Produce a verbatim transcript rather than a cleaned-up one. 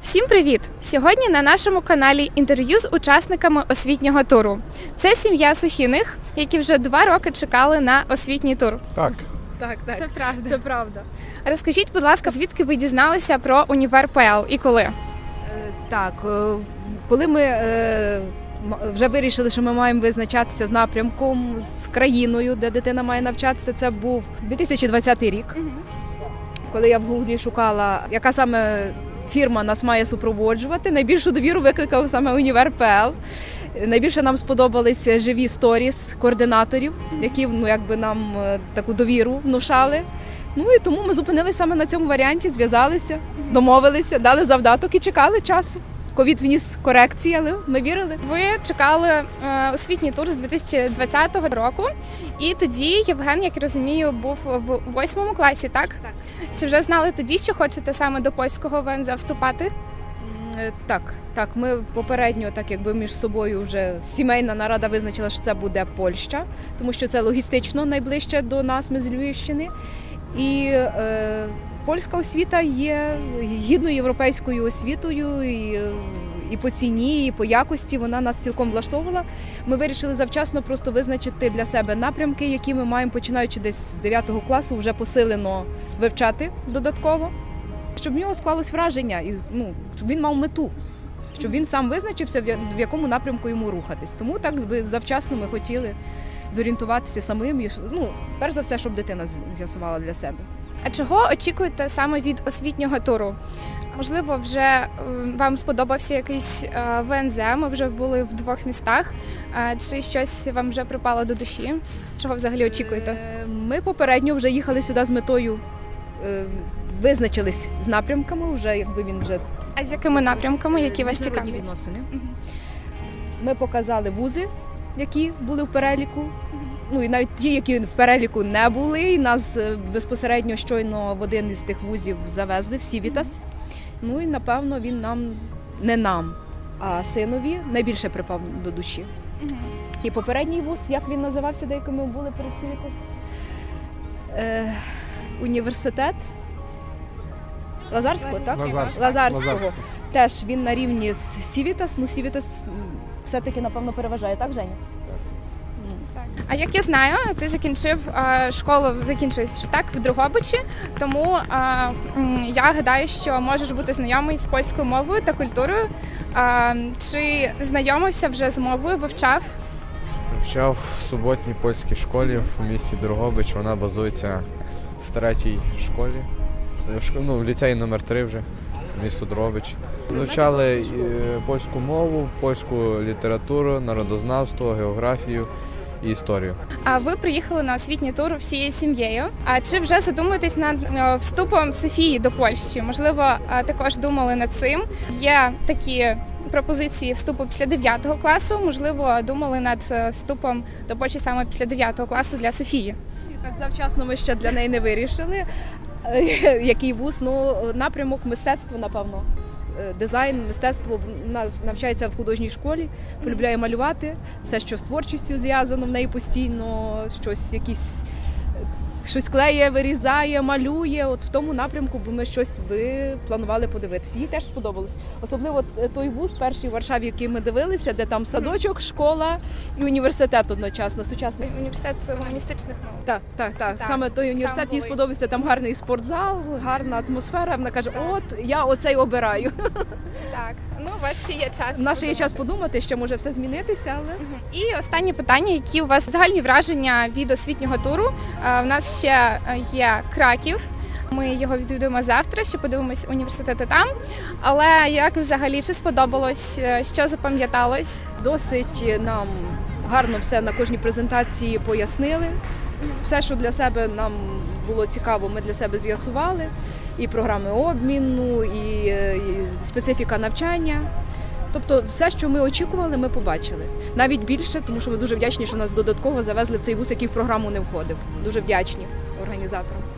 Всім привіт! Сьогодні на нашому каналі інтерв'ю з учасниками освітнього туру. Це сім'я Сухіних, які вже два роки чекали на освітній тур. Так. Так, так. Це правда. Це правда. Розкажіть, будь ласка, звідки ви дізналися про універ ПЛ і коли? Е, Так, е, коли ми е, вже вирішили, що ми маємо визначатися з напрямком, з країною, де дитина має навчатися, це був дві тисячі двадцятий рік, Угу. коли я в Гуглі шукала, яка саме фірма нас має супроводжувати. Найбільшу довіру викликав саме універ ПЛ. Найбільше нам сподобались живі сторіс координаторів, які ну, якби нам е, таку довіру внушали. Ну і тому ми зупинилися саме на цьому варіанті, зв'язалися, домовилися, дали завдаток і чекали часу. Ковід вніс корекції, але ми вірили. Ви чекали е, освітній тур з дві тисячі двадцятого року, і тоді Євген, як я розумію, був в восьмому класі, так? Так. Чи вже знали тоді, що хочете саме до польського ВНЗ вступати? Е, Так, так, ми попередньо, так якби між собою вже сімейна нарада визначила, що це буде Польща, тому що це логістично найближче до нас, ми з Львівщини. І е, польська освіта є гідною європейською освітою, і, і по ціні, і по якості вона нас цілком влаштовувала. Ми вирішили завчасно просто визначити для себе напрямки, які ми маємо, починаючи десь з дев'ятого класу, вже посилено вивчати додатково, щоб в нього склалось враження, і, ну, щоб він мав мету, щоб він сам визначився, в якому напрямку йому рухатись. Тому так завчасно ми хотіли зорієнтуватися самим, і, ну, перш за все, щоб дитина з'ясувала для себе. А чого очікуєте саме від освітнього туру? Можливо, вже е, вам сподобався якийсь е, ВНЗ, ми вже були в двох містах, е, чи щось вам вже припало до душі? Чого взагалі очікуєте? Е, Ми попередньо вже їхали сюди з метою, е, визначились з напрямками, вже якби він вже А з якими напрямками, які вас міжнародні цікавлять? відносини. Мгм. Ми показали вузи, які були в переліку. Ну і навіть ті, які в переліку не були, і нас е, безпосередньо щойно в один із тих вузів завезли, в Сівітас. Ну і напевно він нам, не нам, а синові найбільше припав до душі. Мгм. І попередній вуз, як він називався, де якими були перед Сівітас? Е, університет Лазарського, так? Лазарського. Лазарського. Лазарського. Теж він на рівні з Сівітас, ну Сівітас м, все-таки, напевно, переважає, так, Женя? А як я знаю, ти закінчив е, школу, закінчуєш так в Дрогобичі, тому е, м, я гадаю, що можеш бути знайомий з польською мовою та культурою. Е, чи знайомився вже з мовою, вивчав? Вчав в суботній польській школі в місті Дрогобич. Вона базується в третій школі. В шко- Ну, в ліцеї номер три вже, місто Дрогобич. Вивчали е, польську мову, польську літературу, народознавство, географію і історію. А ви приїхали на освітній тур всією сім'єю. А чи вже задумуєтесь над е, вступом Софії до Польщі? Можливо, е, також думали над цим. Є такі пропозиції вступу після дев'ятого класу. Можливо, думали над е, вступом до Польщі саме після дев'ятого класу для Софії. Так завчасно ми ще для неї не вирішили. Е, Який вуз, ну напрямок мистецтва, напевно. Е, Дизайн, мистецтво, вона навчається в художній школі, полюбляє малювати, все, що з творчістю зв'язано в неї постійно, щось якісь, е, щось клеє, вирізає, малює. От в тому напрямку би ми щось би планували подивитися. Їй теж сподобалось. Особливо е, той вуз, перший в Варшаві, який ми дивилися, де там садочок, школа і університет одночасно, сучасний. Університет гуманістичних наук. Так, так, так. Так, Саме той університет, там їй були. сподобався, там гарний спортзал, гарна атмосфера. Вона каже, от, я оцей обираю. Так, ну у вас ще є час. У нас ще є час подумати. подумати, ще може все змінитися, але... І останнє питання, які у вас загальні враження від освітнього туру. Е, У нас ще е, є Краків. Ми його відвідуємо завтра, ще подивимось університети там. Але як взагалі, чи сподобалось, е, що запам'яталось? Досить нам гарно все на кожній презентації пояснили. Все, що для себе нам було цікаво, ми для себе з'ясували. І програми обміну, і, і специфіка навчання. Тобто все, що ми очікували, ми побачили. Навіть більше, тому що ми дуже вдячні, що нас додатково завезли в цей вуз, який в програму не входив. Дуже вдячні організаторам.